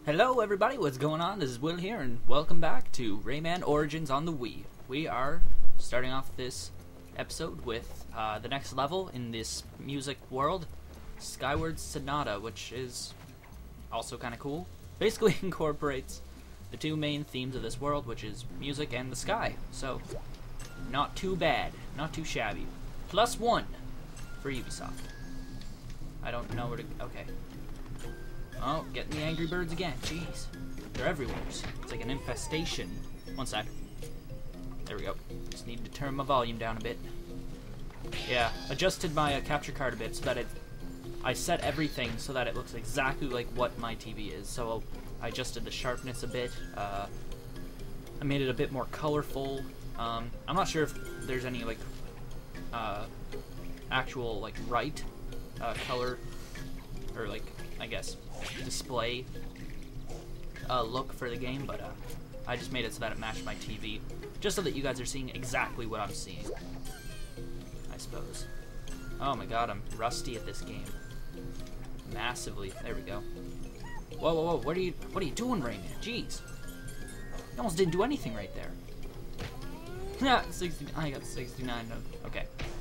Hello everybody, what's going on? This is Will here, and welcome back to Rayman Origins on the Wii. We are starting off this episode with the next level in this music world, Skyward Sonata, which is also kind of cool. Basically incorporates the two main themes of this world, which is music and the sky. So, not too bad, not too shabby. +1 for Ubisoft. I don't know where to... okay. Oh, getting the Angry Birds again. Jeez. They're everywhere. It's like an infestation. One sec. There we go. Just need to turn my volume down a bit. Yeah, adjusted my capture card a bit so that I set everything so that it looks exactly like what my TV is. So I adjusted the sharpness a bit. I made it a bit more colorful. I'm not sure if there's any like actual like right color or like I guess display look for the game, but I just made it so that it matched my TV, just so that you guys are seeing exactly what I'm seeing, I suppose. Oh my god, I'm rusty at this game. Massively. There we go. Whoa, whoa, whoa, what are you doing, Rayman? Jeez. You almost didn't do anything right there. Yeah, 60, I got 69. Okay.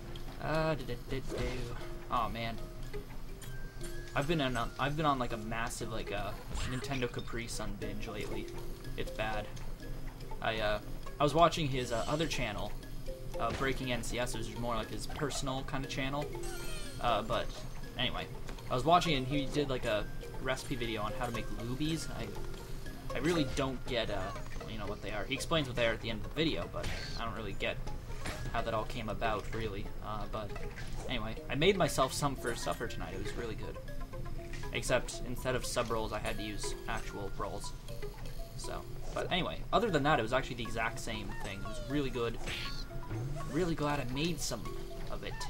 Oh man. I've been on like a massive like Nintendo Capri Sun binge lately. It's bad. I was watching his other channel, Breaking NCS. It was more like his personal kind of channel. But anyway, I was watching it and he did like a recipe video on how to make lubies. I really don't get you know what they are. He explains what they are at the end of the video, but I don't really get how that all came about really. But anyway, I made myself some for supper tonight. It was really good. Except instead of sub rolls, I had to use actual rolls. So, but anyway, other than that, it was actually the exact same thing. It was really good. Really glad I made some of it.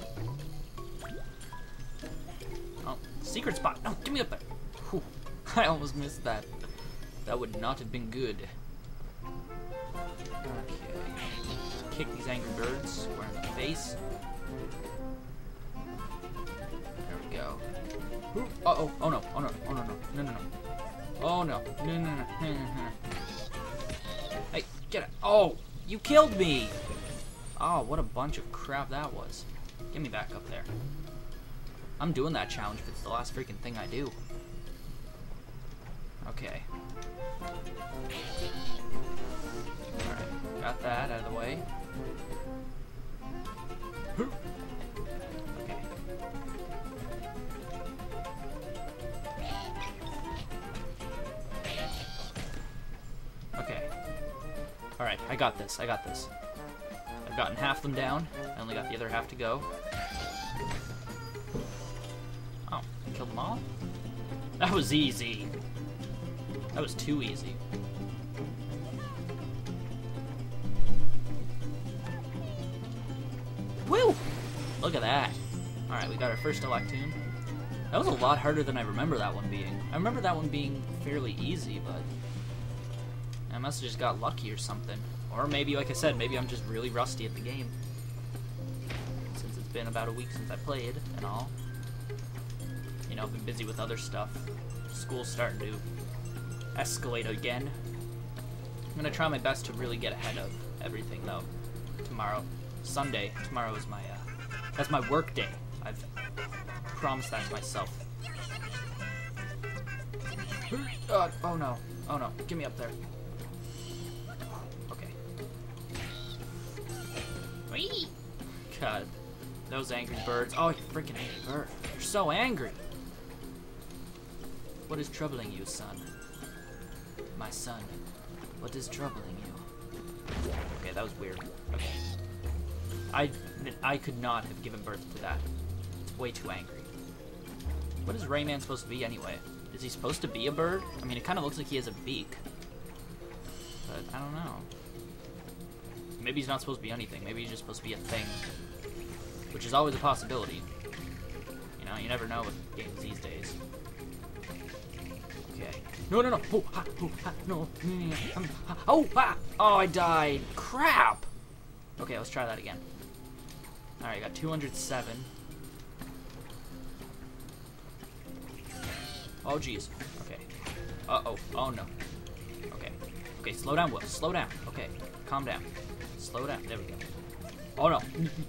Oh, secret spot! No, get me up there! Whew. I almost missed that. That would not have been good. Okay. Kick these Angry Birds square in the face. There we go. Uh-oh, oh no, oh no, oh no, no, no, no, no. Oh no, no, no, no, no, no, no. Hey, get it. Oh, you killed me! Oh, what a bunch of crap that was. Get me back up there. I'm doing that challenge if it's the last freaking thing I do. Okay. Alright, got that out of the way. Okay. Okay. Alright, I got this, I got this. I've gotten half them down. I only got the other half to go. Oh, I killed them all? That was easy. That was too easy. Woo! Look at that. Alright, we got our first Electoon. That was a lot harder than I remember that one being. I remember that one being fairly easy, but I must have just got lucky or something. Or maybe, like I said, maybe I'm just really rusty at the game. Since it's been about a week since I played and all. You know, I've been busy with other stuff. School's starting to escalate again. I'm gonna try my best to really get ahead of everything, though. Tomorrow. Sunday. Tomorrow is my, that's my work day. I've promised that to myself. Oh no. Oh no. Get me up there. Okay. Whee! God. Those Angry Birds. Oh, you freaking Angry Bird. You're so angry. What is troubling you, son? My son. What is troubling you? Okay, that was weird. Okay. I could not have given birth to that. It's way too angry. What is Rayman supposed to be anyway? Is he supposed to be a bird? I mean, it kind of looks like he has a beak. But I don't know. Maybe he's not supposed to be anything. Maybe he's just supposed to be a thing. Which is always a possibility. You know, you never know with games these days. Okay. No, no, no. Oh, ha, no. Oh, ha. Oh, I died. Crap. Okay, let's try that again. Alright, I got 207. Oh, jeez. Okay. Uh-oh. Oh, no. Okay. Okay, slow down, Will. Slow down. Okay, calm down. Slow down. There we go. Oh, no.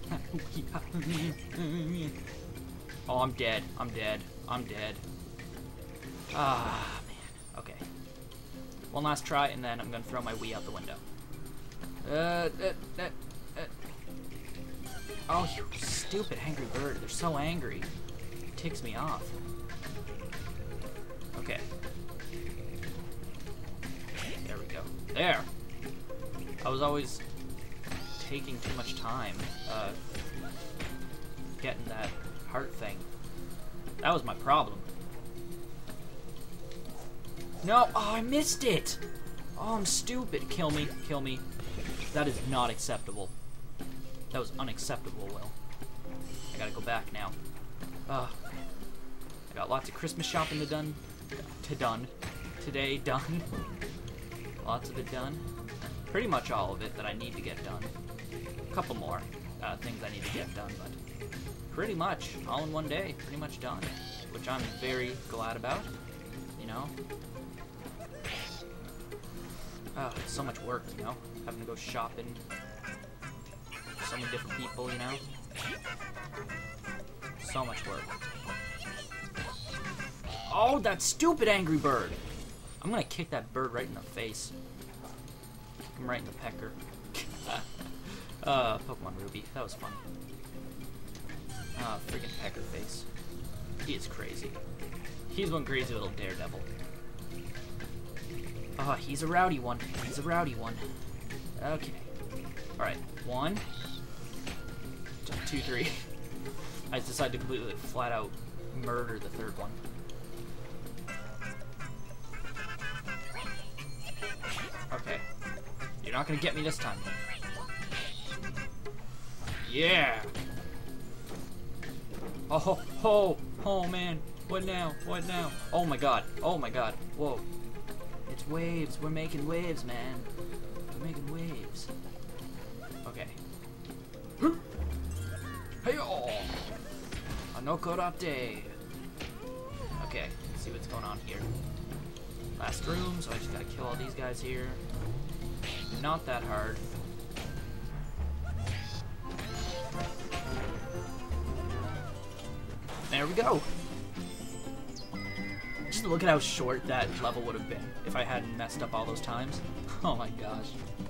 Oh, I'm dead. I'm dead. I'm dead. Ah, man. Okay. One last try, and then I'm gonna throw my Wii out the window. Oh, you stupid angry bird. They're so angry. It ticks me off. Okay. There we go. There! I was always taking too much time, getting that heart thing. That was my problem. No! Oh, I missed it! Oh, I'm stupid. Kill me. Kill me. That is not acceptable. That was unacceptable, Will. I gotta go back now. I got lots of Christmas shopping today done. Lots of it done. Pretty much all of it that I need to get done. A couple more things I need to get done, but pretty much all in one day. Pretty much done, which I'm very glad about. You know. So much work, you know, having to go shopping. So many different people, you know. So much work. Oh, that stupid angry bird! I'm gonna kick that bird right in the face. Kick him right in the pecker. Pokemon Ruby, that was fun. Freaking pecker face. He is crazy. He's one crazy little daredevil. Oh, he's a rowdy one. He's a rowdy one. Okay. Alright, 1, 2, 3. I decided to completely flat out murder the third one. Okay. You're not gonna get me this time. Yeah! Oh, oh man. What now? What now? Oh my god. Oh my god. Whoa. It's waves. We're making waves, man. We're making waves. Okay. Hey-oh! Anokorate. Okay, let's see what's going on here. Last room, so I just gotta kill all these guys here. Not that hard. There we go. Just look at how short that level would have been if I hadn't messed up all those times. Oh my gosh.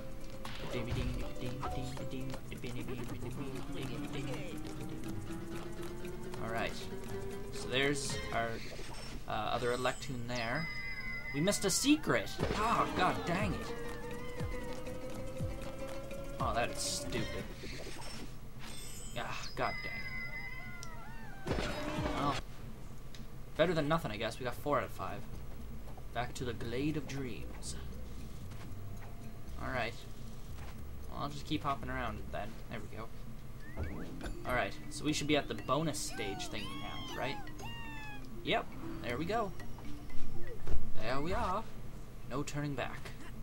Alright. So there's our other Electoon there. We missed a secret! Oh, god dang it. Oh, that is stupid. Ah, god dang it. Well, better than nothing, I guess. We got 4 out of 5. Back to the Glade of Dreams. Alright. Well, I'll just keep hopping around then. There we go. Alright, so we should be at the bonus stage thingy now, right? Yep, there we go. There we are. No turning back.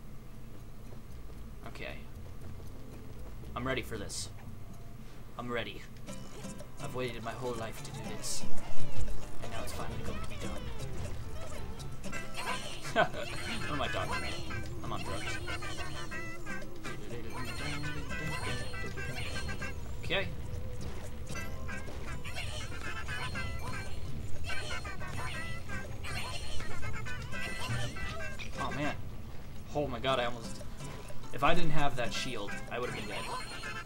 Okay. I'm ready for this. I'm ready. I've waited my whole life to do this. And now it's finally going to be done. What am I talking about? I'm on drugs. Okay. Oh man. Oh my god, I almost... If I didn't have that shield, I would have been dead.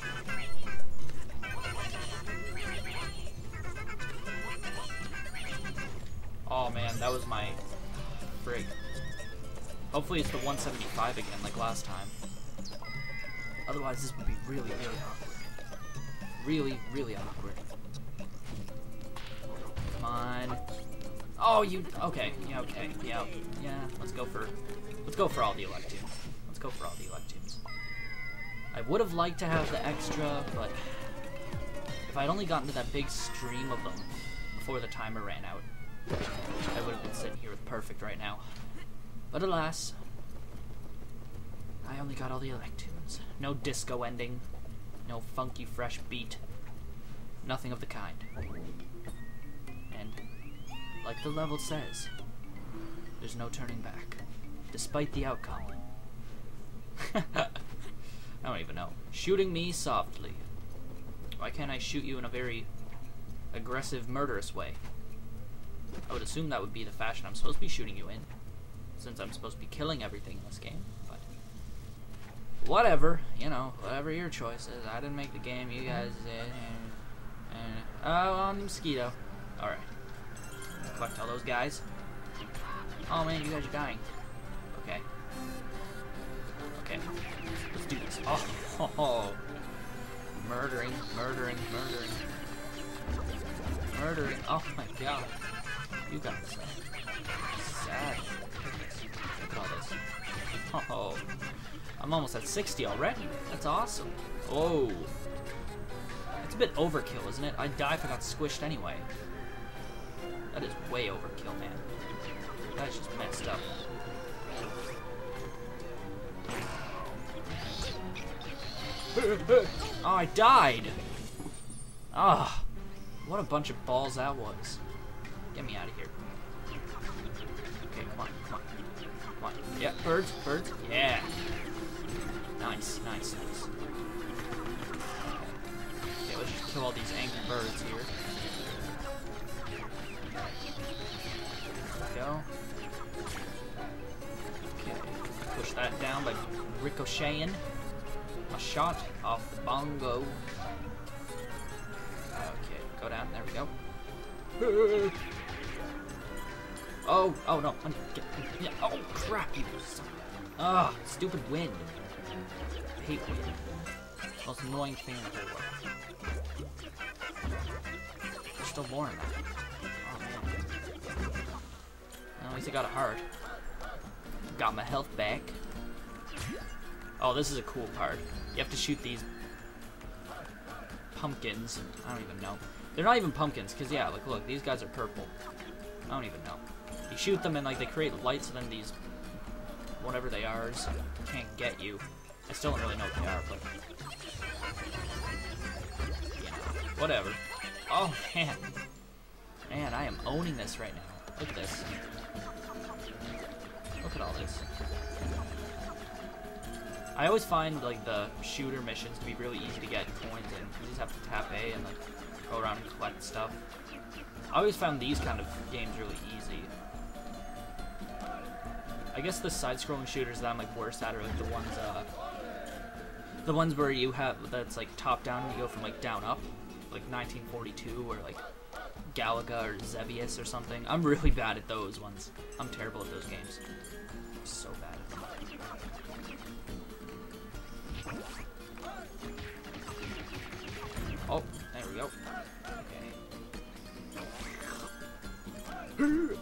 Oh man, that was my... frig. Hopefully it's the 175 again, like last time. Otherwise, this would be really, really awkward. Really, really awkward. Come on. Oh, you... Okay. Yeah, okay. Yeah. Yeah. Let's go for all the Electoons. Let's go for all the Electoons. I would have liked to have the extra, but... If I'd only gotten to that big stream of them before the timer ran out, I would have been sitting here with perfect right now. But alas, I only got all the Electoons. No disco ending. No funky fresh beat. Nothing of the kind. And, like the level says, There's no turning back, despite the outcome. I don't even know. Shooting me softly. Why can't I shoot you in a very aggressive, murderous way? I would assume that would be the fashion I'm supposed to be shooting you in, since I'm supposed to be killing everything in this game, but whatever, you know, whatever your choice is. I didn't make the game, you guys did. Oh, mosquito. Alright. Collect all those guys. Oh man, you guys are dying. Okay. Okay. Let's do this. Oh. Murdering. Oh my god. You guys are sad. Look at all this. Oh. I'm almost at 60 already. That's awesome. Oh. It's a bit overkill, isn't it? I'd die if I got squished anyway. That is way overkill, man. That's just messed up. Oh, I died! Ah, what a bunch of balls that was. Get me out of here. Okay, come on. Yeah, birds. Yeah. Nice. Okay, let's just kill all these angry birds here. There we go. Okay, push that down by ricocheting a shot off the bongo. Okay, go down. There we go. Oh no. Yeah. Oh crap, you son. Ah, stupid wind. I hate wind. Most annoying thing in the whole world. There's still more in that. Oh man. Well, at least I got a heart. Got my health back. Oh, this is a cool part. You have to shoot these pumpkins. I don't even know. They're not even pumpkins, because yeah, like look, these guys are purple. I don't even know. You shoot them and like they create lights, and then these whatever they are can't get you. I still don't really know what they are, but you know, whatever. Oh man. Man, I am owning this right now. Look at this. Look at all this. I always find like the shooter missions to be really easy to get coins in. You just have to tap A and like go around and collect stuff. I always found these kind of games really easy. I guess the side-scrolling shooters that I'm like worst at are like the ones where you have that's like top-down and you go from like down up, like 1942 or like Galaga or Xevious or something. I'm really bad at those ones. I'm terrible at those games. I'm so bad at them. Oh, there we go. Okay.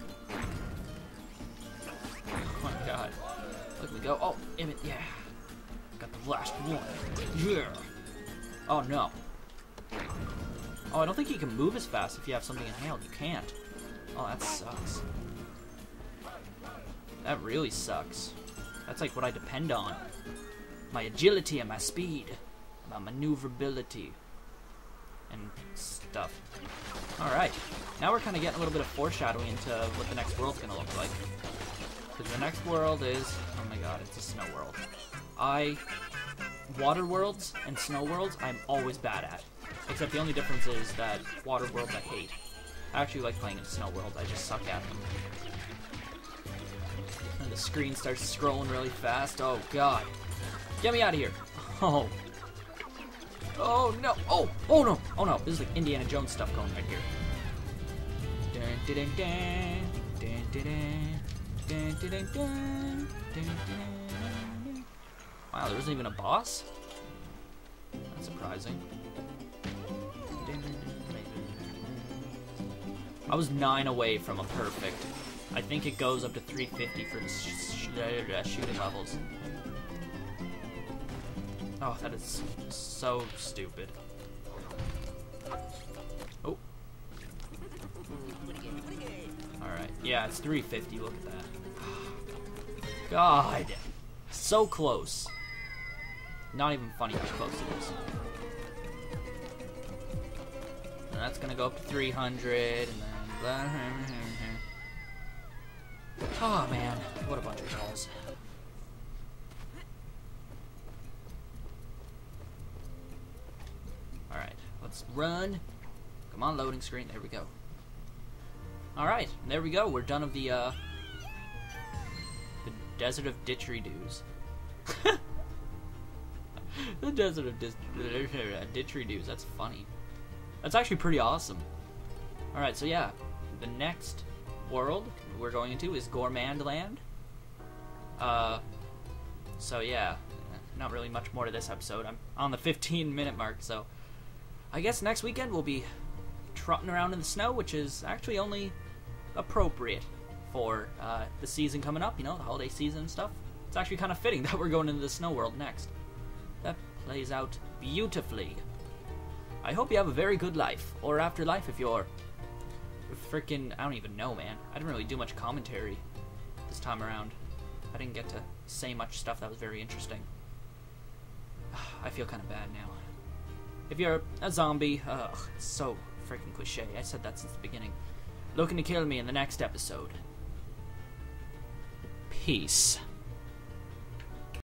Oh my god. Look, we go. Oh, Emmett, yeah. Got the last one. Yeah. Oh no. Oh, I don't think you can move as fast if you have something inhaled. You can't. Oh, that sucks. That really sucks. That's like what I depend on. My agility and my speed. My maneuverability. And stuff. Alright. Now we're kind of getting a little bit of foreshadowing into what the next world's going to look like. Because the next world is... Oh my god, it's a snow world. Water worlds and snow worlds, I'm always bad at. Except the only difference is that water worlds I hate. I actually like playing in snow worlds, I just suck at them. And the screen starts scrolling really fast. Oh god. Get me out of here. Oh. Oh no. Oh no. Oh no. This is like Indiana Jones stuff going right here. Dun, dun, dun, dun, dun, dun, dun, dun, dun, dun, dun, dun. Wow, there wasn't even a boss? That's surprising. I was 9 away from a perfect. I think it goes up to 350 for the shooting levels. Oh, that is so stupid. Oh. Alright, yeah, it's 350, look at that. God. So close. Not even funny how close it is. And that's gonna go up to 300, and then... Oh man, what a bunch of balls. Alright, let's run. Come on, loading screen. There we go. Alright, there we go. We're done of the Desert of Ditchery-Doos. The Desert of Ditchery-Doos. That's funny. That's actually pretty awesome. Alright, so yeah. The next world we're going into is Gourmandland. So yeah. Not really much more to this episode. I'm on the 15-minute mark, so I guess next weekend we'll be trotting around in the snow, which is actually only appropriate for the season coming up, you know, the holiday season and stuff. It's actually kind of fitting that we're going into the snow world next. That plays out beautifully. I hope you have a very good life, or afterlife if you're freaking, I don't even know, man. I didn't really do much commentary this time around. I didn't get to say much stuff that was very interesting. I feel kind of bad now. If you're a zombie, it's so freaking cliche. I said that since the beginning. Looking to kill me in the next episode. Peace.